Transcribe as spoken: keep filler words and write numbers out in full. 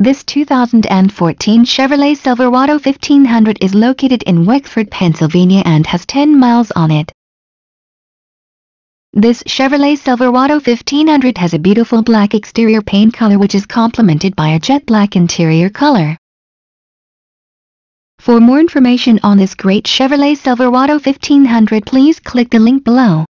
This two thousand fourteen Chevrolet Silverado fifteen hundred is located in Wexford, Pennsylvania and has ten miles on it. This Chevrolet Silverado fifteen hundred has a beautiful black exterior paint color which is complemented by a jet black interior color. For more information on this great Chevrolet Silverado fifteen hundred, please click the link below.